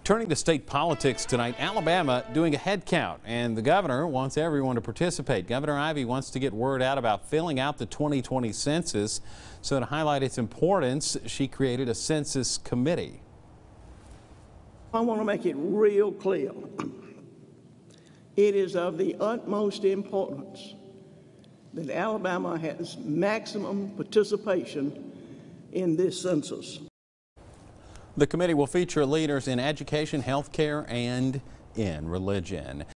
Turning to state politics tonight, Alabama doing a head count, and the governor wants everyone to participate. Governor Ivey wants to get word out about filling out the 2020 census. So to highlight its importance, she created a census committee. I want to make it real clear. It is of the utmost importance that Alabama has maximum participation in this census. The committee will feature leaders in education, health care, and in religion.